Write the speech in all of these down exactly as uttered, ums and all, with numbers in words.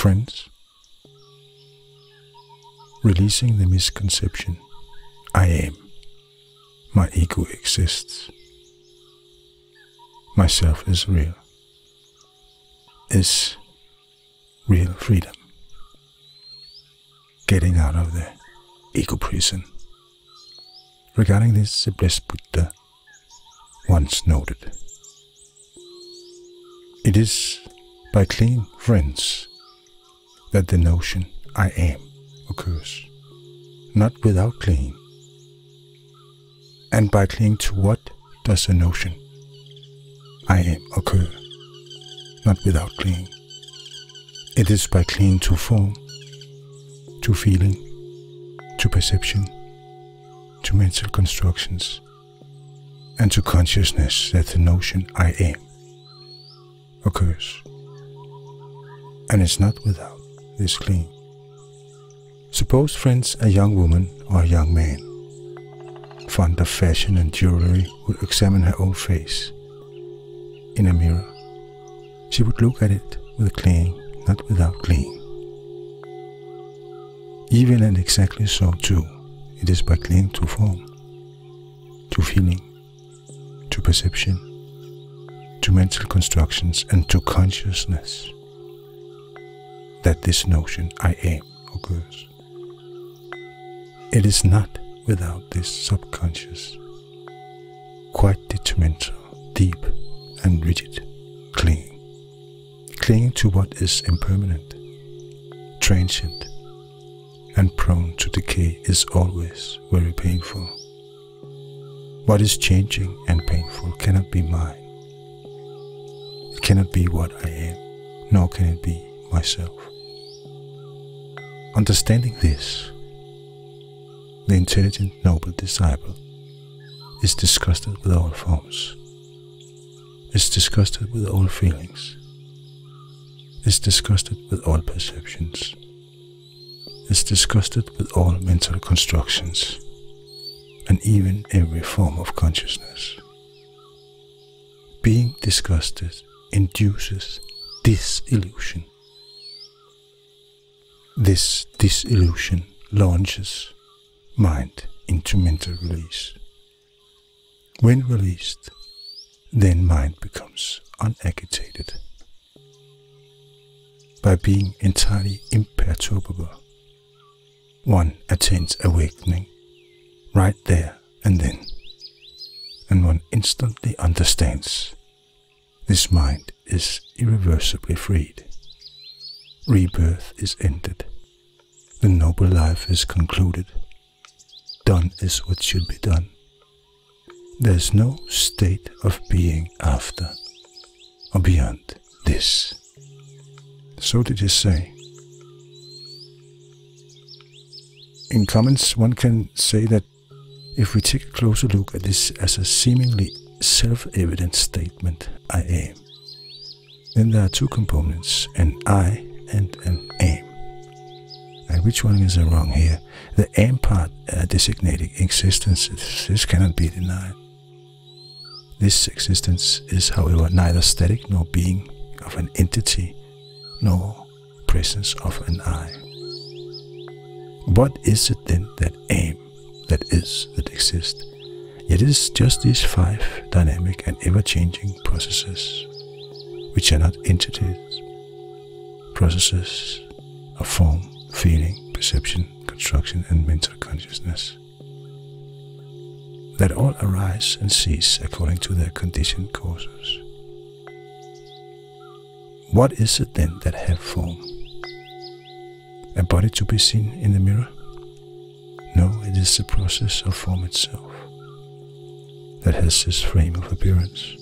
Friends, releasing the misconception, I am, my ego exists, myself is real, is real freedom. Getting out of the ego prison. Regarding this, the blessed Buddha once noted, it is by clinging, friends, that the notion I am occurs, not without clinging. And by clinging to what does the notion I am occur, not without clinging? It is by clinging to form, to feeling, to perception, to mental constructions, and to consciousness that the notion I am occurs. And it's not without this clinging. Suppose, friends, a young woman or a young man, fond of fashion and jewelry, would examine her own face in a mirror. She would look at it with clinging, not without clinging. Even and exactly so too, it is by clinging to form, to feeling, to perception, to mental constructions, and to consciousness that this notion I am occurs. It is not without this subconscious, quite detrimental, deep and rigid clinging. Clinging to what is impermanent, transient, and prone to decay is always very painful. What is changing and painful cannot be mine. It cannot be what I am, nor can it be myself. Understanding this, the intelligent noble disciple is disgusted with all forms, is disgusted with all feelings, is disgusted with all perceptions, is disgusted with all mental constructions, and even every form of consciousness. Being disgusted induces disillusion. This disillusion launches mind into mental release. When released, then mind becomes unagitated. By being entirely imperturbable, one attains awakening right there and then, and one instantly understands this mind is irreversibly freed. Rebirth is ended. The noble life is concluded. Done is what should be done. There is no state of being after or beyond this. So did he say. In comments, one can say that if we take a closer look at this as a seemingly self-evident statement, I am, then there are two components, an I and an am. And which one is wrong here? The am part uh, designating existence, this cannot be denied. This existence is, however, neither static nor being of an entity, nor presence of an I. What is it then that am, that is, that exists? It is just these five dynamic and ever-changing processes, which are not entities, processes of form, feeling, perception, construction, and mental consciousness, that all arise and cease according to their conditioned causes. What is it then that have form? A body to be seen in the mirror? No, it is the process of form itself that has this frame of appearance.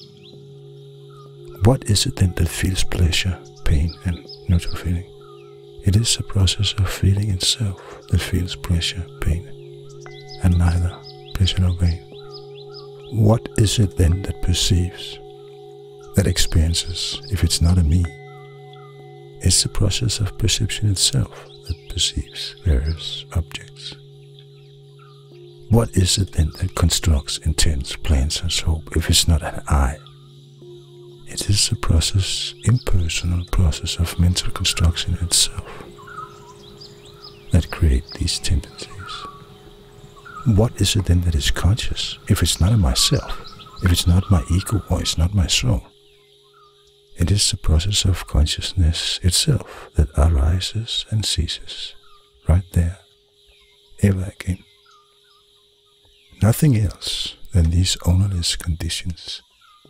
What is it then that feels pleasure, pain, and neutral feeling? It is the process of feeling itself that feels pleasure, pain, and neither pleasure nor pain. What is it then that perceives, that experiences, if it's not a me? It's the process of perception itself that perceives various objects. What is it then that constructs, intends, plans, and hope, if it's not an I? It is a process, impersonal process of mental construction itself that create these tendencies. What is it then that is conscious if it's not a myself, if it's not my ego or it's not my soul? It is the process of consciousness itself that arises and ceases, right there, ever again. Nothing else than these ownerless conditions,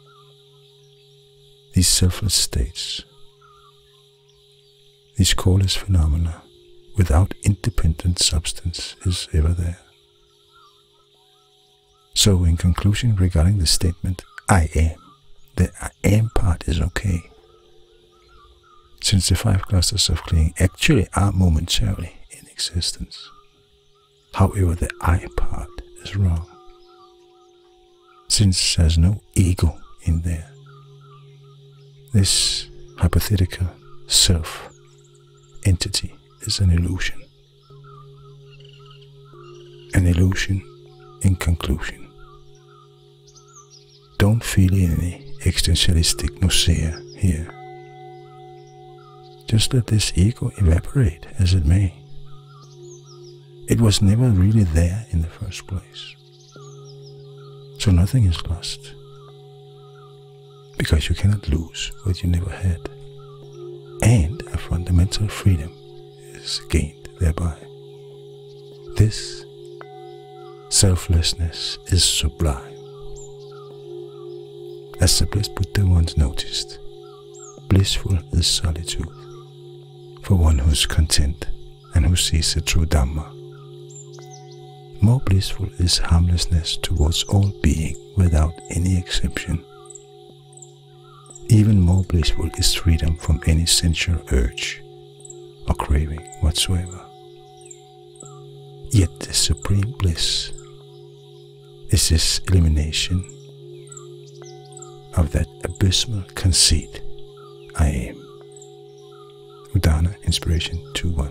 these selfless states, these coreless phenomena without independent substance is ever there. So in conclusion regarding the statement, I am, the I am part is okay, since the five clusters of clinging actually are momentarily in existence. However, the I part is wrong, since there's no ego in there. This hypothetical self entity is an illusion. An illusion in conclusion. Don't feel any existentialistic nausea here. Just let this ego evaporate as it may. It was never really there in the first place. So nothing is lost. Because you cannot lose what you never had. And a fundamental freedom is gained thereby. This selflessness is sublime. As the blessed Buddha once noticed, blissful is solitude for one who is content and who sees the true Dhamma. More blissful is harmlessness towards all being without any exception. Even more blissful is freedom from any sensual urge or craving whatsoever. Yet the supreme bliss is this elimination of that abysmal conceit, I am. Udana, Inspiration two one.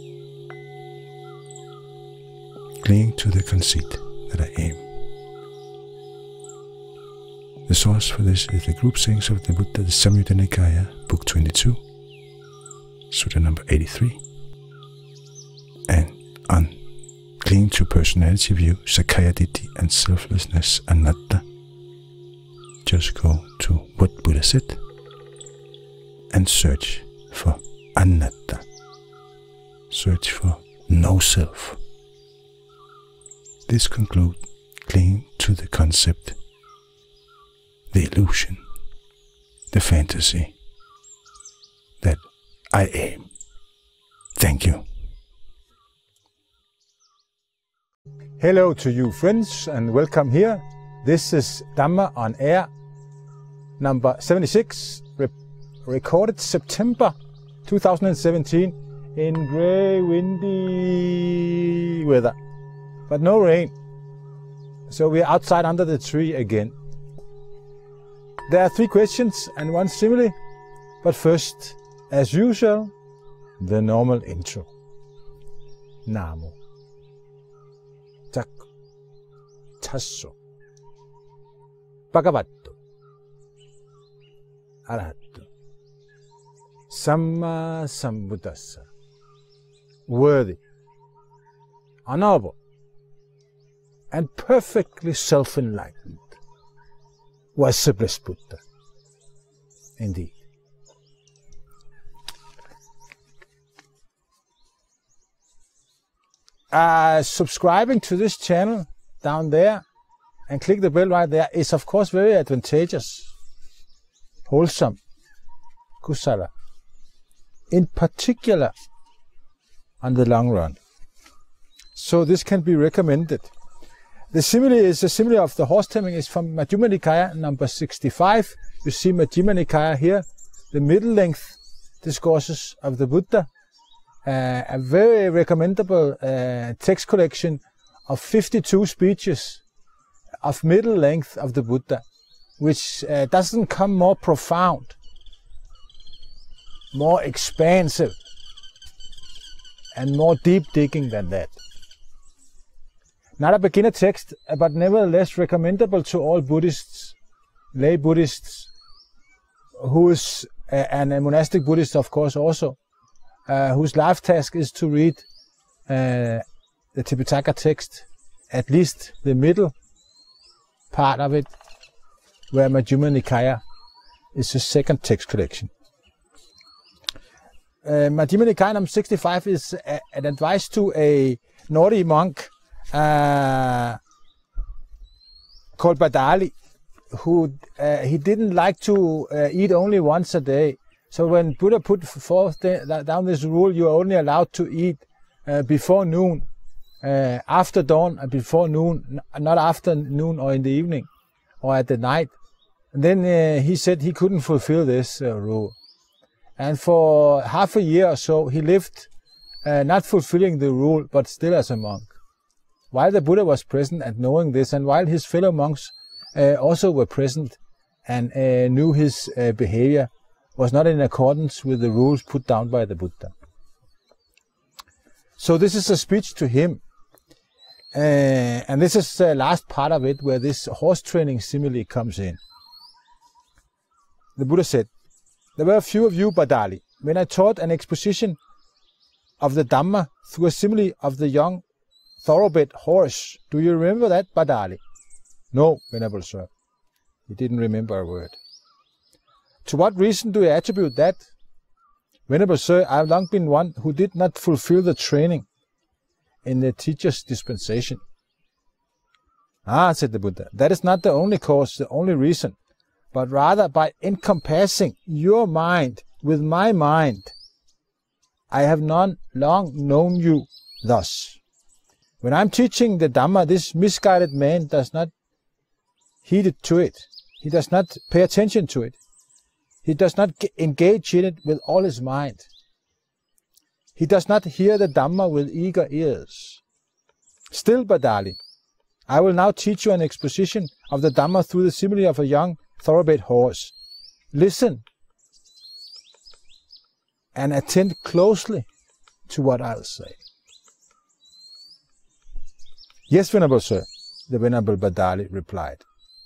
Clinging to the conceit that I am. The source for this is the group sayings of the Buddha, the Majjhima Nikaya, Book twenty-two, Sutta number eighty-three. And on clinging to personality view, Sakkaya-Ditthi and selflessness, anatta, just go to what Buddha said and search for anatta. Search for no self. This concludes clinging to the concept, the illusion, the fantasy that I am. Thank you. Hello to you friends and welcome here. This is Dhamma on Air number seventy-six, re recorded September two thousand seventeen in grey, windy weather, but no rain. So we are outside under the tree again. There are three questions and one simile, but first, as usual, the normal intro. Namo. Tak. Tasso. Bhagavato. Arahato. Samma Sambuddhassa. Worthy, honorable, and perfectly self-enlightened was the blessed Buddha. Indeed. Uh, subscribing to this channel down there and click the bell right there is of course very advantageous, wholesome, kusala, in particular on the long run. So this can be recommended. The simile is the simile of the horse-taming is from Majjhima Nikaya number sixty-five. You see Majjhima Nikaya here, the middle length discourses of the Buddha. Uh, a very recommendable uh, text collection of fifty-two speeches of middle length of the Buddha, which uh, doesn't come more profound, more expansive, and more deep digging than that. Not a beginner text, but nevertheless recommendable to all Buddhists, lay Buddhists, who is a, and a monastic Buddhist, of course, also, uh, whose life task is to read uh, the Tipitaka text, at least the middle part of it, where Majjhima Nikaya is the second text collection. Uh, Majjhima Nikaya number sixty-five is a, an advice to a naughty monk uh, called Bhaddali, who uh, he didn't like to uh, eat only once a day. So when Buddha put forth the, down this rule, you are only allowed to eat uh, before noon, uh, after dawn and before noon, not after noon or in the evening or at the night. And then uh, he said he couldn't fulfill this uh, rule. And for half a year or so, he lived uh, not fulfilling the rule, but still as a monk. While the Buddha was present and knowing this, and while his fellow monks uh, also were present and uh, knew his uh, behavior was not in accordance with the rules put down by the Buddha. So this is a speech to him. Uh, and this is the last part of it, where this horse training simile comes in. The Buddha said, "There were a few of you, Bhaddali, when I taught an exposition of the Dhamma through a simile of the young thoroughbred horse. Do you remember that, Bhaddali?" "No, Venerable Sir." He didn't remember a word. "To what reason do you attribute that?" "Venerable Sir, I have long been one who did not fulfill the training in the teacher's dispensation." "Ah," said the Buddha, "that is not the only cause, the only reason, but rather by encompassing your mind with my mind, I have not long known you thus. When I am teaching the Dhamma, this misguided man does not heed it to it. He does not pay attention to it. He does not engage in it with all his mind. He does not hear the Dhamma with eager ears. Still, Bhaddali, I will now teach you an exposition of the Dhamma through the simile of a young thoroughbred horse. Listen and attend closely to what I'll say." "Yes, Venerable Sir," the Venerable Bhaddali replied.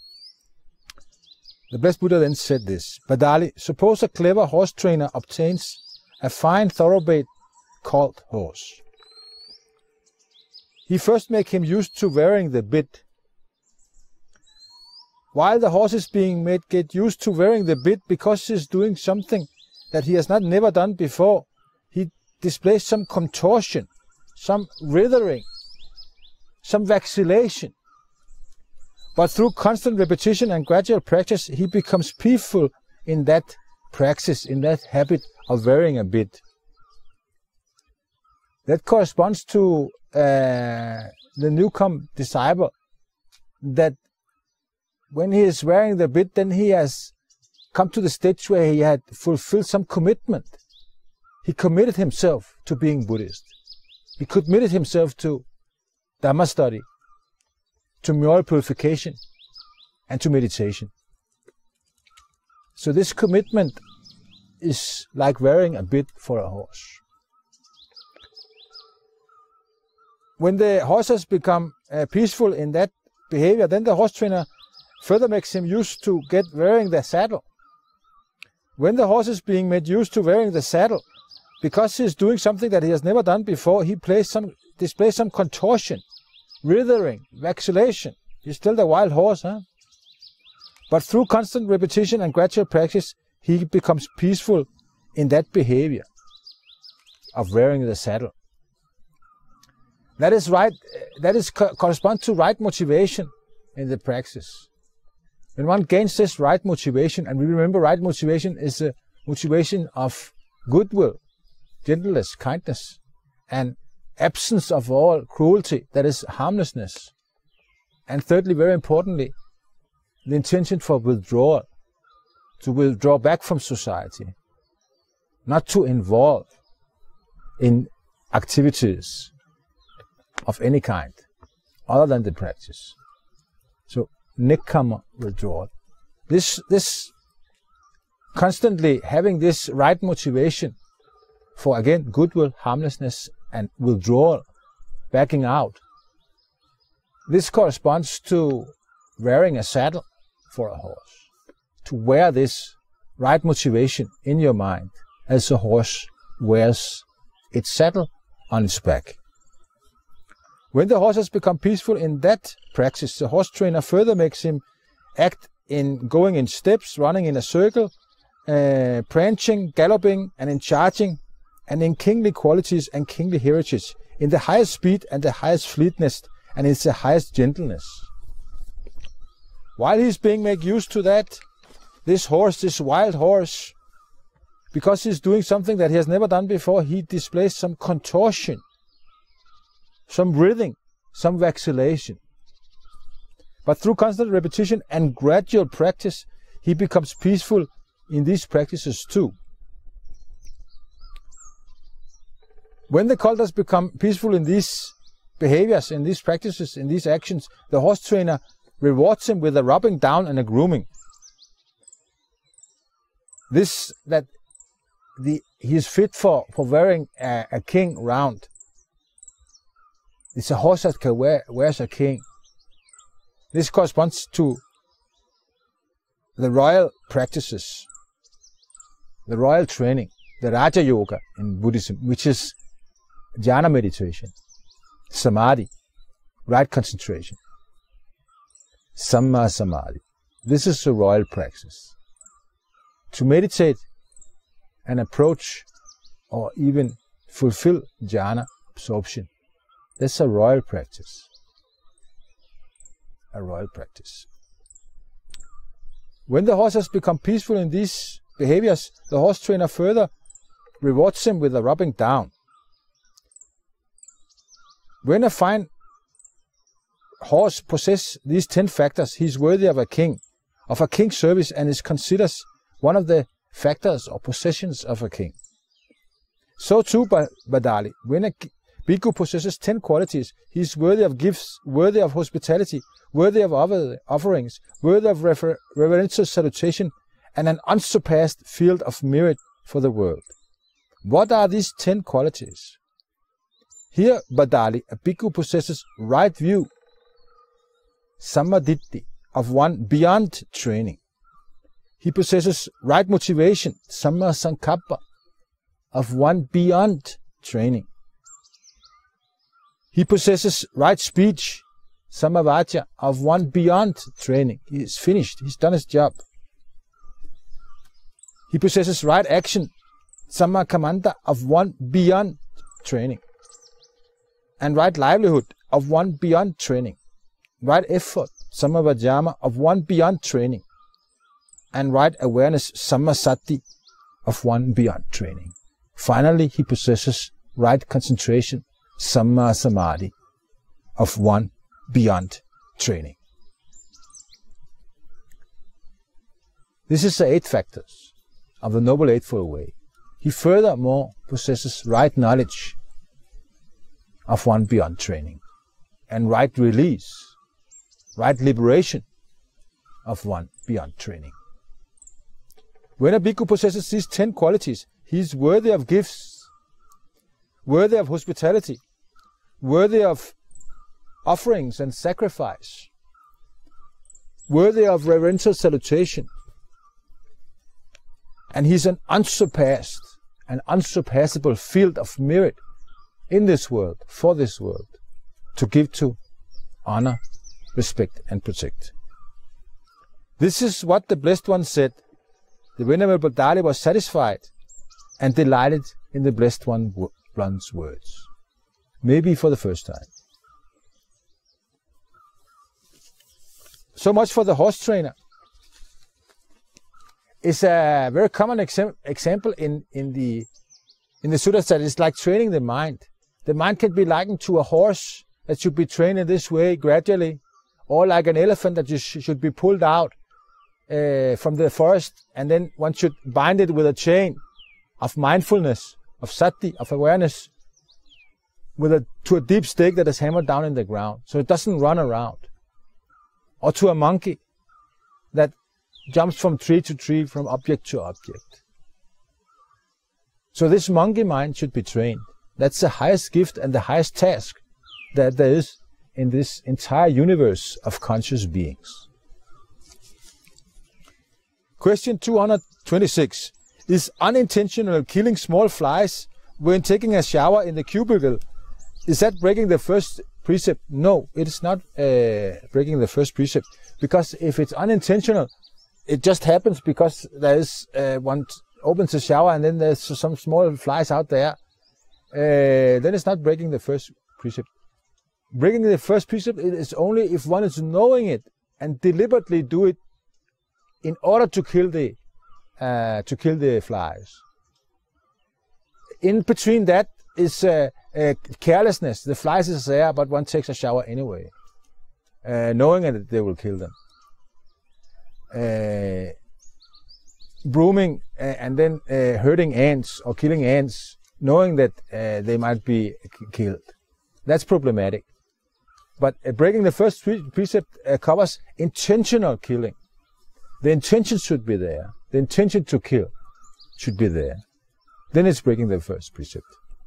The blessed Buddha then said this: "Bhaddali, suppose a clever horse trainer obtains a fine thoroughbred called horse. He first makes him used to wearing the bit. While the horse is being made get used to wearing the bit because he is doing something that he has not never done before, he displays some contortion, some writhing, some vacillation. But through constant repetition and gradual practice, he becomes peaceful in that praxis, in that habit of wearing a bit." That corresponds to uh, the newcome disciple, that when he is wearing the bit, then he has come to the stage where he had fulfilled some commitment. He committed himself to being Buddhist. He committed himself to Dhamma study, to moral purification, and to meditation. So this commitment is like wearing a bit for a horse. When the horse has become uh, peaceful in that behavior, then the horse trainer further makes him used to get wearing the saddle. When the horse is being made used to wearing the saddle, because he is doing something that he has never done before, he plays some, displays some contortion, writhing, vacillation. He's still the wild horse, huh? But through constant repetition and gradual practice, he becomes peaceful in that behavior of wearing the saddle. That is right. That is co corresponds to right motivation in the praxis. When one gains this right motivation, and we remember right motivation is a motivation of goodwill, gentleness, kindness, and absence of all cruelty, that is harmlessness. And thirdly, very importantly, the intention for withdrawal, to withdraw back from society, not to involve in activities of any kind other than the practice. So nekkhamma, withdrawal. This, this constantly having this right motivation for, again, goodwill, harmlessness, and withdrawal, backing out. This corresponds to wearing a saddle for a horse. To wear this right motivation in your mind as a horse wears its saddle on its back. When the horse has become peaceful in that practice, the horse trainer further makes him act in going in steps, running in a circle, uh, prancing, galloping, and in charging, and in kingly qualities and kingly heritage, in the highest speed and the highest fleetness, and in the highest gentleness. While he's being made used to that, this horse, this wild horse, because he's doing something that he has never done before, he displays some contortion, some writhing, some vacillation. But through constant repetition and gradual practice, he becomes peaceful in these practices too. When the cult has become peaceful in these behaviors, in these practices, in these actions, the horse trainer rewards him with a rubbing down and a grooming. This, that the, he is fit for, for wearing a, a king round. It's a horse that can wear, wears a king. This corresponds to the royal practices, the royal training, the Raja Yoga in Buddhism, which is jhana meditation, samadhi, right concentration, samma samadhi. This is the royal practice. To meditate and approach or even fulfill jhana absorption, that's a royal practice. A royal practice. When the horse has become peaceful in these behaviors, the horse trainer further rewards him with a rubbing down. When a fine horse possesses these ten factors, he is worthy of a king, of a king's service, and is considered one of the factors or possessions of a king. So too, Bhaddali, when a bhikkhu possesses ten qualities, he is worthy of gifts, worthy of hospitality, worthy of offerings, worthy of rever reverential salutation, and an unsurpassed field of merit for the world. What are these ten qualities? Here, Bhaddali, a bhikkhu possesses right view, Sakkaya-Ditthi, of one beyond training. He possesses right motivation, Samma-sankappa, of one beyond training. He possesses right speech, Samavacya, of one beyond training. He is finished, he's done his job. He possesses right action, Samma-kamanta, of one beyond training. And right livelihood, of one beyond training. Right effort, Samavajama, of one beyond training. And right awareness, Sammasati, of one beyond training. Finally, he possesses right concentration, Samma Samadhi, of one beyond training. This is the eight factors of the Noble Eightfold Way. He furthermore possesses right knowledge of one beyond training, and right release, right liberation of one beyond training. When a bhikkhu possesses these ten qualities, he is worthy of gifts, worthy of hospitality, worthy of offerings and sacrifice, worthy of reverential salutation, and he is an unsurpassed, an unsurpassable field of merit in this world, for this world, to give to, honor, respect, and protect. This is what the Blessed One said. The Venerable Bhaddali was satisfied and delighted in the Blessed One's words, maybe for the first time. So much for the horse trainer. It's a very common exam example in, in the in the Sutras that it's like training the mind. The mind can be likened to a horse that should be trained in this way gradually, or like an elephant that just should be pulled out uh, from the forest, and then one should bind it with a chain of mindfulness, of sati, of awareness, with a, to a deep stake that is hammered down in the ground, so it doesn't run around. Or to a monkey that jumps from tree to tree, from object to object. So this monkey mind should be trained. That's the highest gift and the highest task that there is in this entire universe of conscious beings. Question two hundred twenty-six. Is unintentional killing small flies when taking a shower in the cubicle, is that breaking the first precept? No, it is not uh, breaking the first precept. Because if it's unintentional, it just happens because there is uh, one opens the shower and then there's some small flies out there. Uh, then it's not breaking the first precept. Breaking the first precept is only if one is knowing it and deliberately do it in order to kill the uh, to kill the flies. In between that is uh, uh, carelessness. The flies is there, but one takes a shower anyway, uh, knowing that they will kill them. Uh, brooming uh, and then uh, hurting ants or killing ants, knowing that uh, they might be killed. That's problematic. But uh, breaking the first pre precept uh, covers intentional killing. The intention should be there. The intention to kill should be there. Then it's breaking the first precept.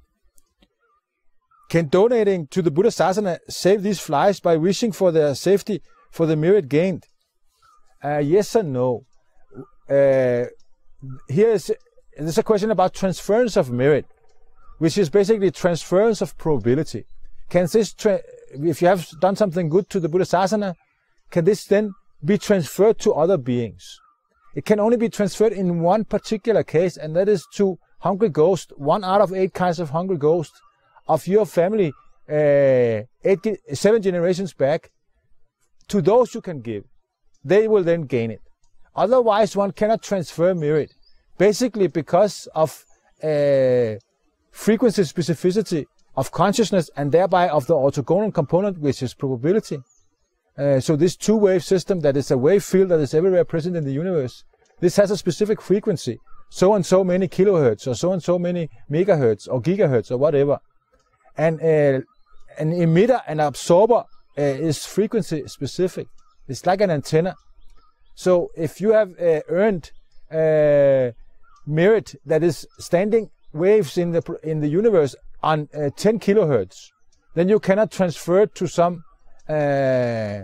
Can donating to the Buddha Sasana save these flies by wishing for their safety for the merit gained? Uh, yes and no. Uh, here is there's a question about transference of merit, which is basically transference of probability. Can this, tra if you have done something good to the Buddha Sasana, can this then be transferred to other beings? It can only be transferred in one particular case, and that is to hungry ghosts, one out of eight kinds of hungry ghosts of your family, uh, eight, seven generations back. To those you can give. They will then gain it. Otherwise, one cannot transfer merit, basically because of uh, frequency specificity of consciousness and thereby of the orthogonal component, which is probability. Uh, so this two-wave system that is a wave field that is everywhere present in the universe, this has a specific frequency, so and so many kilohertz or so and so many megahertz or gigahertz or whatever. And uh, an emitter and absorber uh, is frequency specific. It's like an antenna. So if you have uh, earned uh, merit that is standing waves in the in the universe on uh, ten kilohertz, then you cannot transfer it to some uh,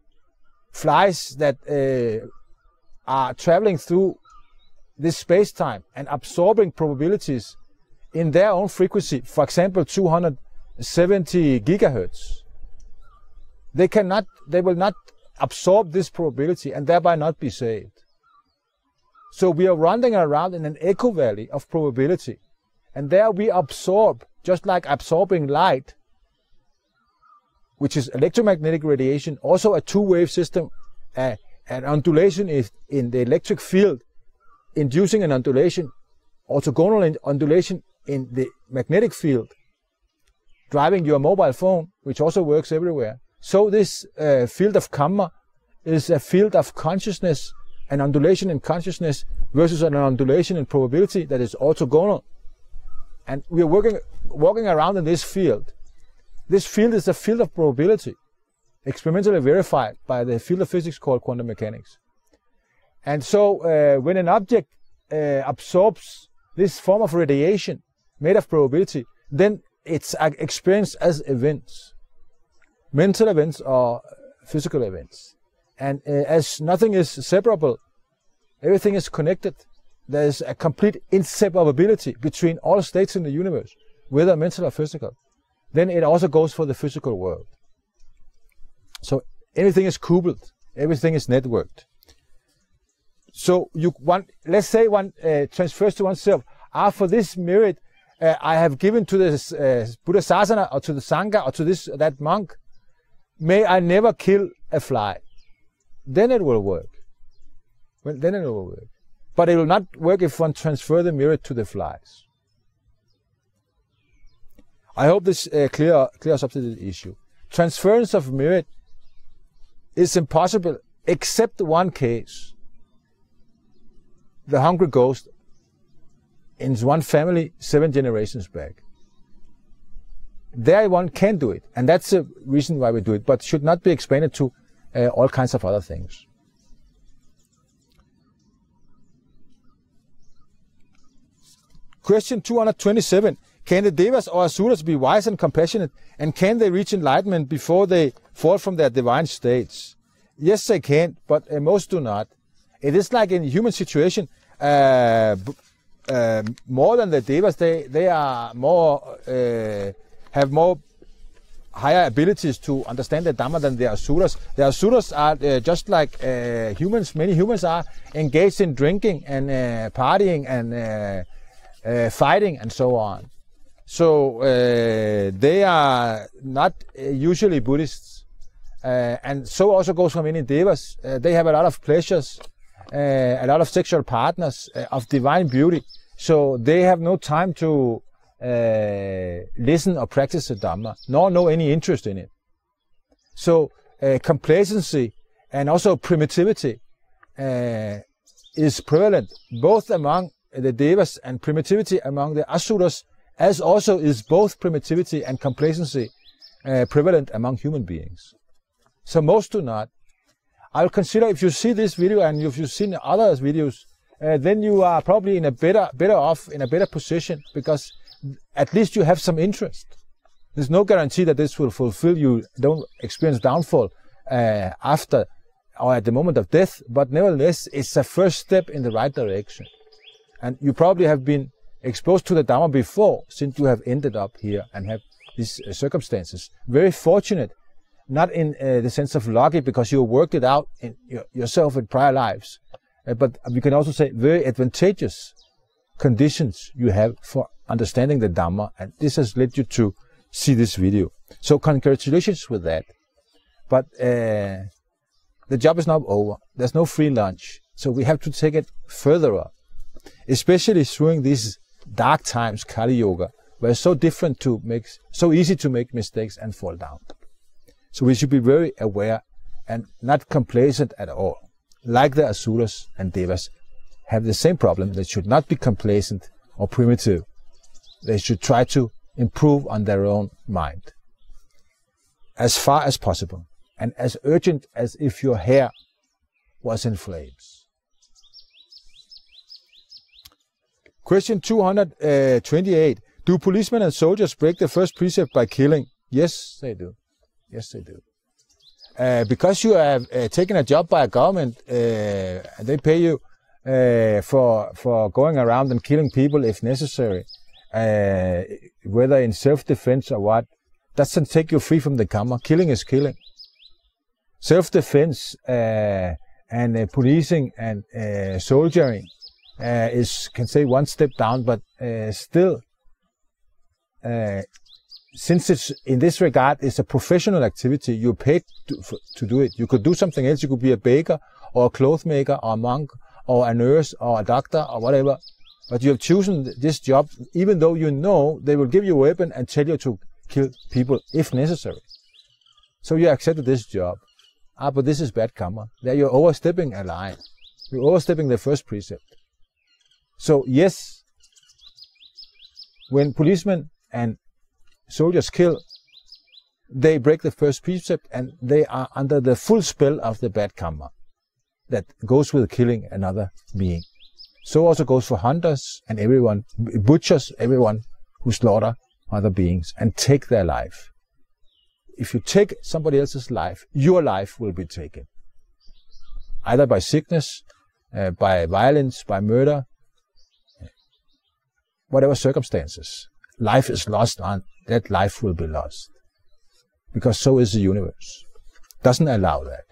flies that uh, are traveling through this space-time and absorbing probabilities in their own frequency, for example, two hundred seventy gigahertz. They cannot, they will not absorb this probability and thereby not be saved. So we are running around in an echo valley of probability, and there we absorb, just like absorbing light, which is electromagnetic radiation, also a two-wave system, uh, an undulation is in the electric field, inducing an undulation, orthogonal undulation in the magnetic field, driving your mobile phone, which also works everywhere. So this uh, field of karma is a field of consciousness, an undulation in consciousness versus an undulation in probability that is orthogonal. And we are working, walking around in this field. This field is a field of probability, experimentally verified by the field of physics called quantum mechanics. And so uh, when an object uh, absorbs this form of radiation made of probability, then it's experienced as events, mental events or physical events. And uh, as nothing is separable, everything is connected. There is a complete inseparability between all states in the universe, whether mental or physical. Then it also goes for the physical world. So everything is coupled, everything is networked. So you want, let's say one uh, transfers to oneself, ah, for this merit uh, I have given to the uh, Buddha Sasana or to the Sangha or to this that monk, may I never kill a fly. Then it will work. Well, then it will work. But it will not work if one transfers the merit to the flies. I hope this uh, clear, clears up the issue. Transference of merit is impossible except one case. The hungry ghost in one family seven generations back. There one can do it, and that's the reason why we do it, but should not be expanded to uh, all kinds of other things. Question two hundred twenty-seven. Can the Devas or Asuras be wise and compassionate, and can they reach enlightenment before they fall from their divine states? Yes, they can, but uh, most do not. it is like in human situation, uh, uh, more than the Devas, they, they are more, uh, have more higher abilities to understand the Dhamma than the Asuras. The Asuras are uh, just like uh, humans, many humans are engaged in drinking and uh, partying and uh, uh, fighting and so on. So uh, they are not uh, usually Buddhists. Uh, and so also goes for many Devas. Uh, they have a lot of pleasures, uh, a lot of sexual partners uh, of divine beauty. So they have no time to uh, listen or practice the Dhamma, nor know any interest in it. So uh, complacency and also primitivity uh, is prevalent both among the Devas and primitivity among the Asuras, as also is both primitivity and complacency uh, prevalent among human beings. So most do not. I'll consider if you see this video and if you've seen other videos, uh, then you are probably in a better, better off, in a better position, because at least you have some interest. There's no guarantee that this will fulfill you, don't experience downfall uh, after or at the moment of death, but nevertheless, it's a first step in the right direction. And you probably have been exposed to the Dhamma before, since you have ended up here and have these uh, circumstances. Very fortunate. Not in uh, the sense of lucky, because you worked it out in your, yourself in prior lives, uh, but we can also say very advantageous conditions you have for understanding the Dhamma, and this has led you to see this video. So congratulations with that. But uh, the job is not over. There's no free lunch, so we have to take it further up, especially during these dark times, Kali Yoga, where it's so different to make, so easy to make mistakes and fall down. So we should be very aware and not complacent at all. Like the Asuras and Devas have the same problem. They should not be complacent or primitive. They should try to improve on their own mind as far as possible, and as urgent as if your hair was in flames. Question two hundred twenty-eight. Do policemen and soldiers break the first precept by killing? Yes, they do. Yes, they do. Uh, because you have uh, taken a job by a government, uh, they pay you uh, for for going around and killing people if necessary, uh, whether in self-defense or what. Doesn't take you free from the karma. Killing is killing. Self-defense uh, and uh, policing and uh, soldiering uh, is, can say, one step down, but uh, still. Uh, Since it's in this regard, it's a professional activity, you're paid to, for, to do it. You could do something else. You could be a baker or a cloth maker or a monk or a nurse or a doctor or whatever. But you have chosen this job, even though you know they will give you a weapon and tell you to kill people if necessary. So you accepted this job. Ah, but this is bad karma. There you're overstepping a line. You're overstepping the first precept. So yes, when policemen and soldiers kill, they break the first precept, and they are under the full spell of the bad karma that goes with killing another being. So also goes for hunters and everyone, butchers, everyone who slaughter other beings and take their life. If you take somebody else's life, your life will be taken. Either by sickness, uh, by violence, by murder, whatever circumstances. Life is lost, on that life will be lost. Because so is the universe. Doesn't allow that.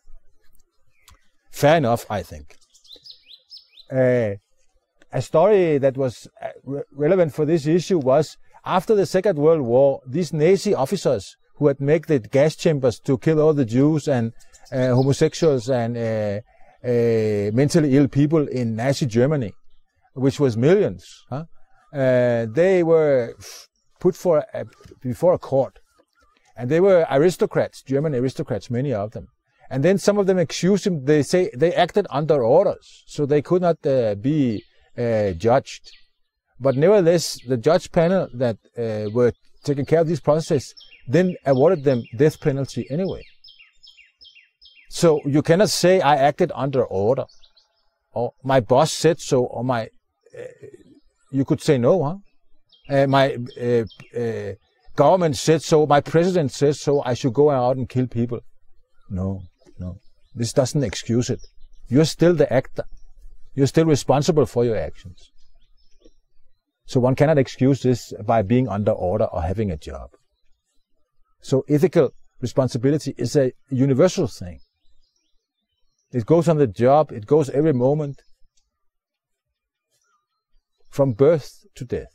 Fair enough, I think. Uh, a story that was re relevant for this issue was after the Second World War, these Nazi officers who had made the gas chambers to kill all the Jews and uh, homosexuals and uh, uh, mentally ill people in Nazi Germany, which was millions, huh? Uh, they were put for a, before a court, and they were aristocrats, German aristocrats, many of them. And then some of them accused him. They say they acted under orders, so they could not uh, be uh, judged. But nevertheless, the judge panel that uh, were taking care of this process then awarded them death penalty anyway. So you cannot say I acted under order, or my boss said so, or my uh, you could say no, huh? Uh, my uh, uh, government said so, my president says so, I should go out and kill people. No, no. This doesn't excuse it. You're still the actor. You're still responsible for your actions. So one cannot excuse this by being under order or having a job. So ethical responsibility is a universal thing. It goes on the job, it goes every moment, from birth to death.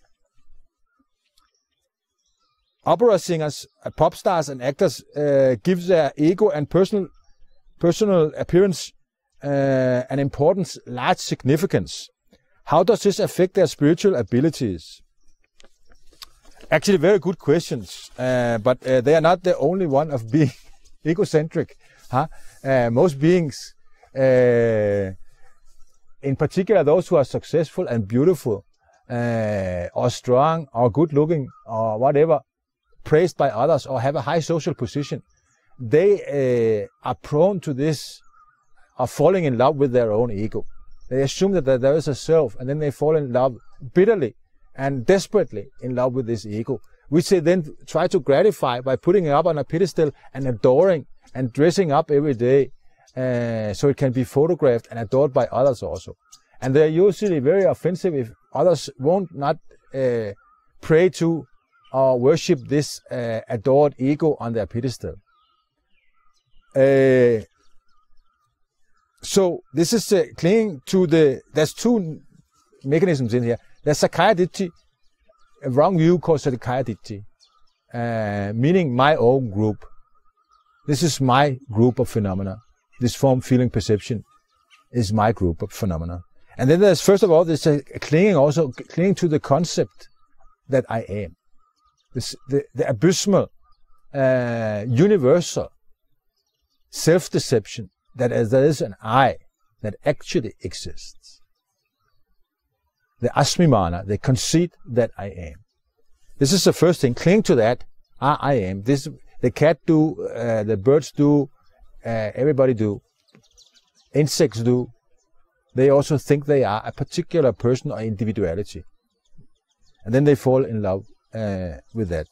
Opera singers, uh, pop stars and actors uh, give their ego and personal, personal appearance uh, an importance, large significance. How does this affect their spiritual abilities? Actually, very good questions, uh, but uh, they are not the only one of being egocentric. Huh? Uh, most beings, uh, in particular those who are successful and beautiful, uh, or strong, or good-looking, or whatever, praised by others, or have a high social position, they uh, are prone to this, of falling in love with their own ego. They assume that there is a self, and then they fall in love bitterly and desperately in love with this ego, which they then try to gratify by putting it up on a pedestal and adoring and dressing up every day, uh, so it can be photographed and adored by others also. And they're usually very offensive if others won't not uh, pray to or worship this uh, adored ego on their pedestal. Uh, so this is uh, clinging to the, there's two mechanisms in here. There's Sakkaya-Ditthi, a wrong view called Sakkaya-Ditthi, uh, meaning my own group. This is my group of phenomena. This form, feeling, perception is my group of phenomena. And then there's, first of all, there's a clinging also, clinging to the concept that I am. This, the, the abysmal, uh, universal self-deception that as there is an I that actually exists. The Asmi-mana, the conceit that I am. This is the first thing. Cling to that. Ah, I am. This the cat do, uh, the birds do, uh, everybody do. Insects do. They also think they are a particular person or individuality. And then they fall in love uh, with that.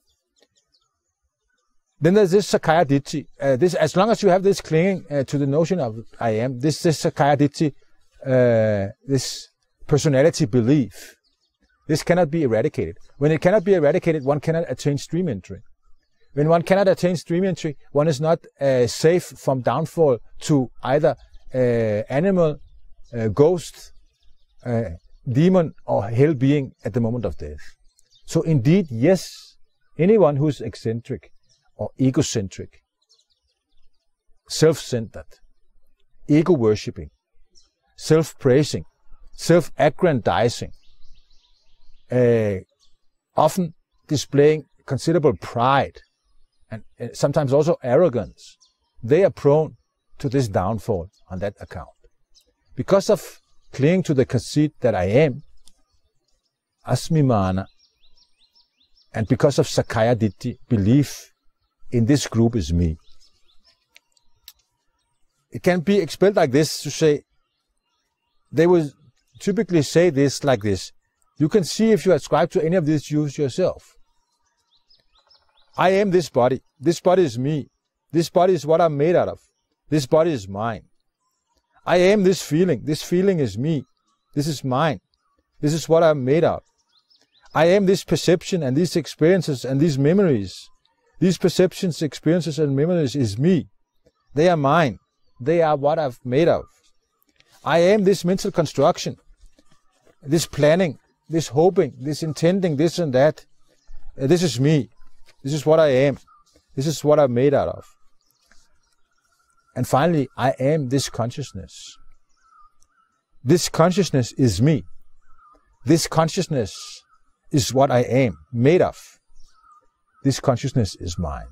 Then there's this Sakkaya-Ditthi. Uh, this, as long as you have this clinging uh, to the notion of I am, this, this Sakkaya-Ditthi, uh, this personality belief, this cannot be eradicated. When it cannot be eradicated, one cannot attain stream entry. When one cannot attain stream entry, one is not uh, safe from downfall to either uh, animal, uh, ghost, uh, demon, or hell being at the moment of death. So indeed, yes, anyone who is eccentric or egocentric, self-centered, ego-worshipping, self-praising, self-aggrandizing, uh, often displaying considerable pride and uh, sometimes also arrogance, they are prone to this downfall on that account. Because of clinging to the conceit that I am, Asmi-mana, and because of Sakkaya-Ditthi, belief in this group is me. It can be expelled like this to say, they will typically say this like this. You can see if you ascribe to any of these views yourself. I am this body. This body is me. This body is what I'm made out of. This body is mine. I am this feeling. This feeling is me. This is mine. This is what I'm made of. I am this perception and these experiences and these memories. These perceptions, experiences, and memories is me. They are mine. They are what I've made of. I am this mental construction, this planning, this hoping, this intending, this and that. Uh, this is me. This is what I am. This is what I'm made out of. And finally, I am this consciousness. This consciousness is me. This consciousness is what I am, made of. This consciousness is mine.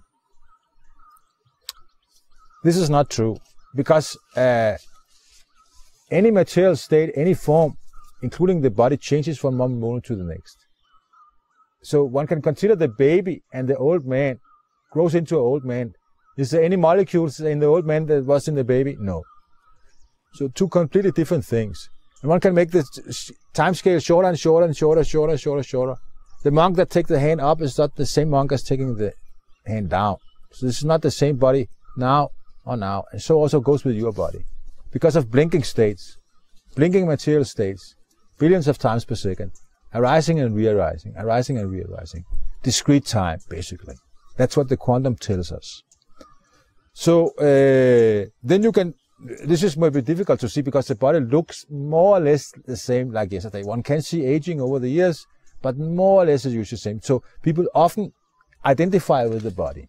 This is not true, because uh, any material state, any form, including the body, changes from one moment to the next. So one can consider the baby and the old man grows into an old man. Is there any molecules in the old man that was in the baby? No. So two completely different things. And one can make the time scale shorter and shorter and shorter, shorter, shorter, shorter. The monk that takes the hand up is not the same monk as taking the hand down. So this is not the same body now or now. And so also goes with your body. because of blinking states, blinking material states, billions of times per second, arising and re-arising, arising and re-arising. Discrete time, basically. That's what the quantum tells us. So uh, then you can, this is maybe difficult to see because the body looks more or less the same like yesterday. One can see aging over the years, but more or less it's usually the same. So people often identify with the body.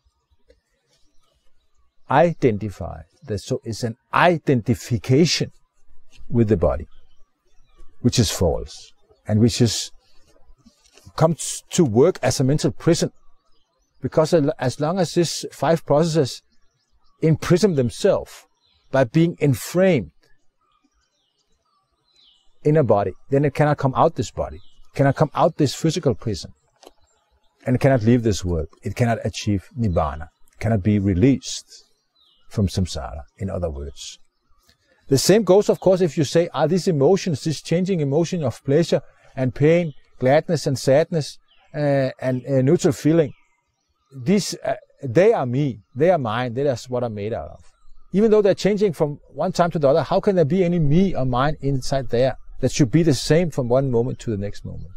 Identify. So it's an identification with the body, which is false, and which is comes to work as a mental prison. Because as long as these five processes imprison themselves by being enframed in a body, then it cannot come out this body, cannot come out this physical prison, and it cannot leave this world. It cannot achieve nibbana, cannot be released from samsara, in other words. The same goes, of course, if you say, are these emotions, this changing emotion of pleasure and pain, gladness and sadness, uh, and uh, neutral feeling, these, uh, they are me, they are mine, that's what I'm made out of. Even though they're changing from one time to the other, how can there be any me or mine inside there that should be the same from one moment to the next moment?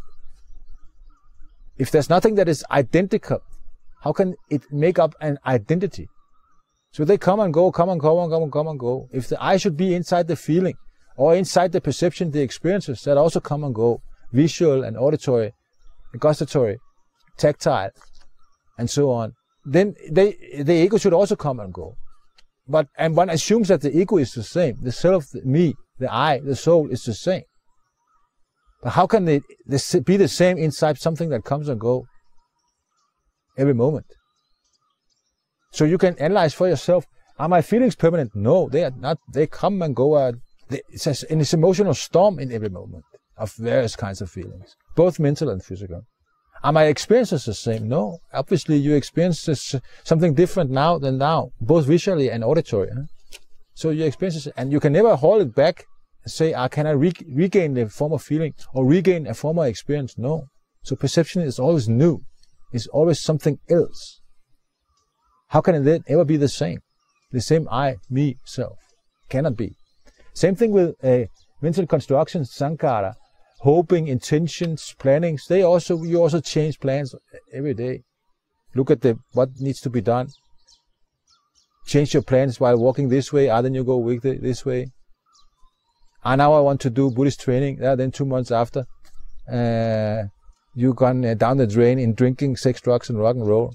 If there's nothing that is identical, how can it make up an identity? So they come and go, come and go, and come and come and go. If the I should be inside the feeling, or inside the perception, the experiences that also come and go, visual and auditory, gustatory, tactile, and so on, then they, the ego should also come and go. But and one assumes that the ego is the same, the self, the me, the I, the soul is the same. But how can they, they be the same inside something that comes and goes every moment? So you can analyze for yourself, are my feelings permanent? No, they are not. They come and go. Uh, they, it's an it's emotional storm in every moment of various kinds of feelings, both mental and physical. Are my experiences the same? No. Obviously, you experience this, something different now than now, both visually and auditory. Huh? So your experiences, and you can never hold it back and say, ah, can I re regain the former feeling or regain a former experience? No. So perception is always new. It's always something else. How can it then ever be the same? The same I, me, self. Cannot be. Same thing with uh, mental constructions, sankhara, hoping, intentions, plannings. They also, you also change plans every day. Look at the what needs to be done. Change your plans while walking this way, ah, then you go this way. Ah, now I want to do Buddhist training. Ah, then two months after, uh, you've gone uh, down the drain in drinking, sex, drugs, and rock and roll.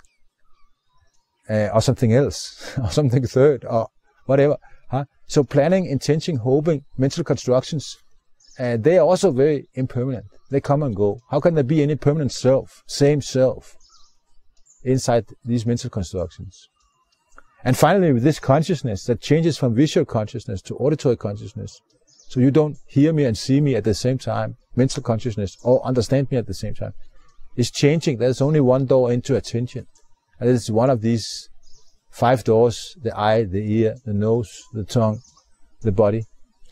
Uh, or something else, or something third, or whatever. Huh? So planning, intention, hoping, mental constructions, uh, they are also very impermanent. They come and go. How can there be any permanent self, same self, inside these mental constructions? And finally, with this consciousness that changes from visual consciousness to auditory consciousness, so you don't hear me and see me at the same time, mental consciousness, or understand me at the same time, is changing. There's only one door into attention. And it's one of these five doors: the eye, the ear, the nose, the tongue, the body.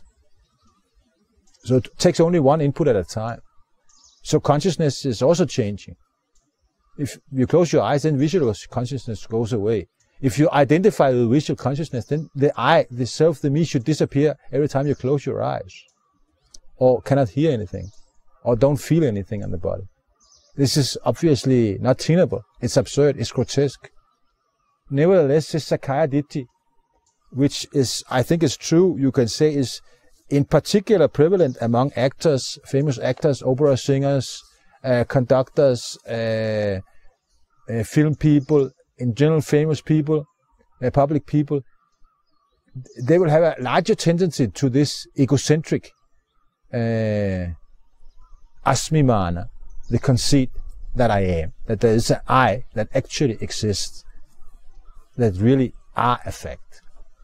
So it takes only one input at a time. So consciousness is also changing. If you close your eyes, then visual consciousness goes away. If you identify with visual consciousness, then the I, the self, the me should disappear every time you close your eyes, or cannot hear anything, or don't feel anything on the body. This is obviously not tenable. It's absurd. It's grotesque. Nevertheless, this Sakkaya-Ditthi, which is, I think is true, you can say is in particular prevalent among actors, famous actors, opera singers, uh, conductors, uh, uh, film people, in general famous people, uh, public people. They will have a larger tendency to this egocentric uh, Asmi-mana, the conceit that I am, that there is an I that actually exists, that really are a fact.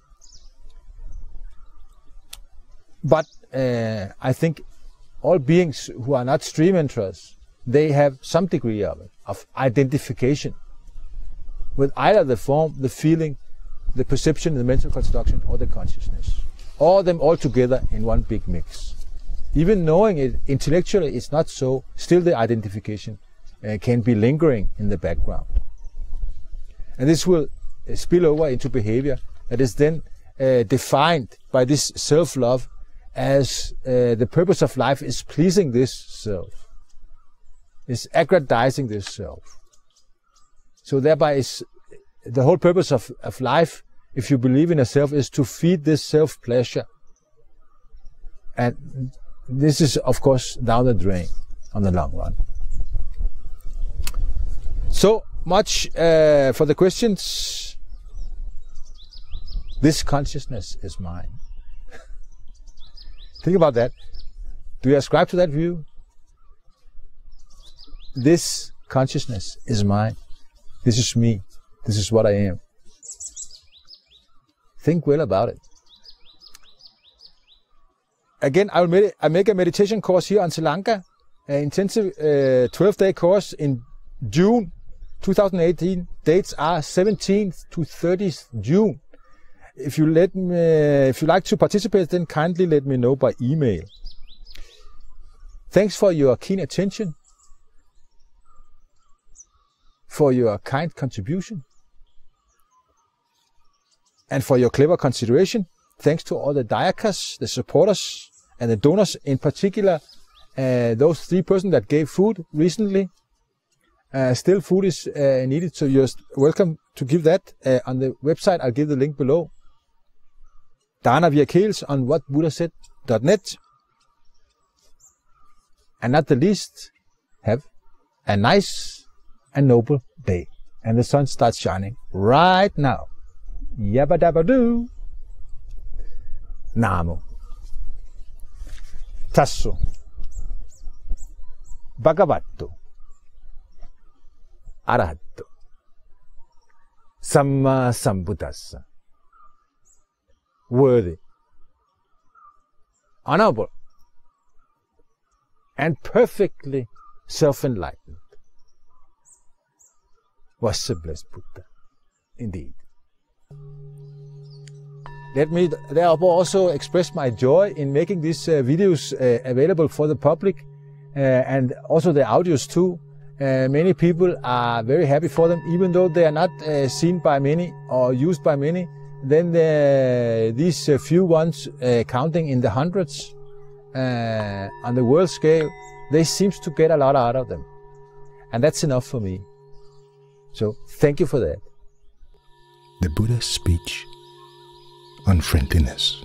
But uh, I think all beings who are not stream enterers, they have some degree of it, of identification with either the form, the feeling, the perception, the mental construction, or the consciousness. All of them all together in one big mix. Even knowing it intellectually is not so, still the identification uh, can be lingering in the background. And this will uh, spill over into behavior that is then uh, defined by this self-love as uh, the purpose of life is pleasing this self, is aggrandizing this self. So thereby is the whole purpose of, of life, if you believe in a self, is to feed this self-pleasure. And this is, of course, down the drain on the long run. So much uh, for the questions. This consciousness is mine. Think about that. Do you ascribe to that view? This consciousness is mine. This is me. This is what I am. Think well about it. Again, I will med- I make a meditation course here on Sri Lanka, an intensive uh, twelve-day course in June two thousand eighteen. Dates are seventeenth to thirtieth June. If you let me, if you like to participate, then kindly let me know by email. Thanks for your keen attention, for your kind contribution, and for your clever consideration. Thanks to all the Dayakas, the supporters, and the donors, in particular, uh, those three persons that gave food recently. Uh, still food is uh, needed, so you're welcome to give that uh, on the website. I'll give the link below. Dana via Kales on what buddha said dot net. And not the least, have a nice and noble day. And the sun starts shining right now. Yabba dabba doo. Namo. Tasso. Bhagavato. Arahato. Samma Sambuddhassa. Worthy, honorable, and perfectly self-enlightened was the blessed Buddha, indeed. Let me therefore also express my joy in making these uh, videos uh, available for the public, uh, and also the audios too. Uh, many people are very happy for them, even though they are not uh, seen by many or used by many. Then the, these uh, few ones, uh, counting in the hundreds uh, on the world scale, they seem to get a lot out of them. And that's enough for me. So thank you for that. The Buddha's speech on friendliness.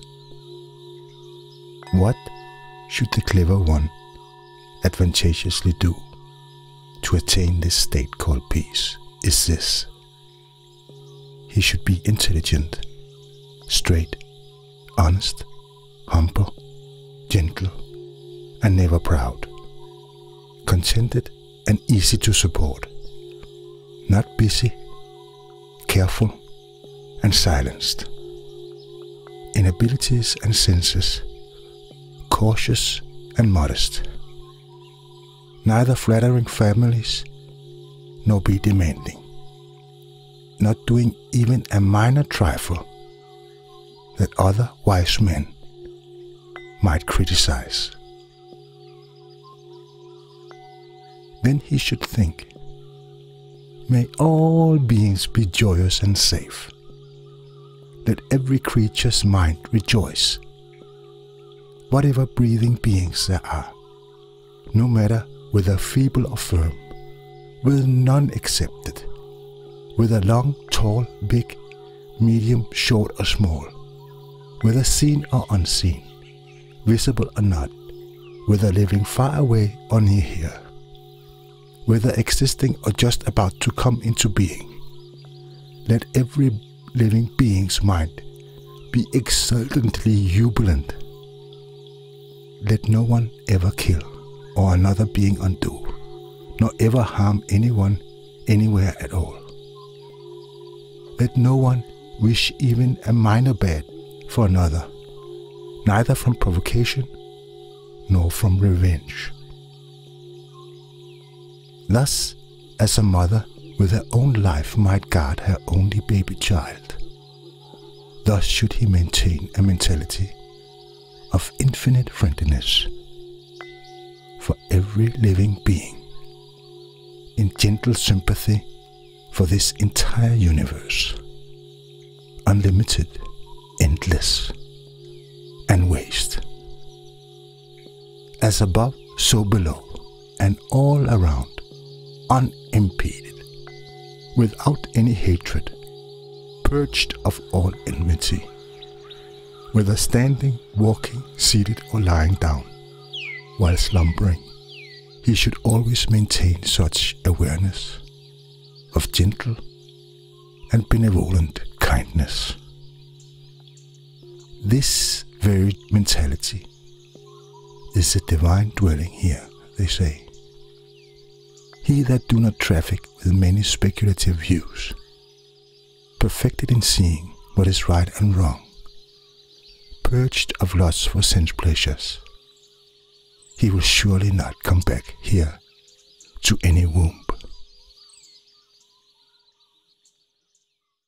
What should the clever one advantageously do to attain this state called peace is this: he should be intelligent, straight, honest, humble, gentle, and never proud, contented and easy to support, not busy, careful, and silenced, in abilities and senses, cautious and modest, neither flattering families nor be demanding, not doing even a minor trifle that other wise men might criticize. Then he should think, may all beings be joyous and safe. Let every creature's mind rejoice. Whatever breathing beings there are, no matter whether feeble or firm, with none excepted, whether long, tall, big, medium, short or small, whether seen or unseen, visible or not, whether living far away or near here, whether existing or just about to come into being, let every living being's mind be exultantly jubilant. Let no one ever kill or another being undo, nor ever harm anyone anywhere at all. Let no one wish even a minor bad for another, neither from provocation nor from revenge. Thus, as a mother with her own life might guard her only baby child, thus should he maintain a mentality of infinite friendliness for every living being, in gentle sympathy for this entire universe, unlimited endless and waste. As above, so below, and all around, unimpeded, without any hatred, purged of all enmity, whether standing, walking, seated, or lying down, while slumbering, he should always maintain such awareness of gentle and benevolent kindness. This very mentality is the divine dwelling here, they say. He that do not traffic with many speculative views, perfected in seeing what is right and wrong, purged of lust for sense pleasures, he will surely not come back here to any womb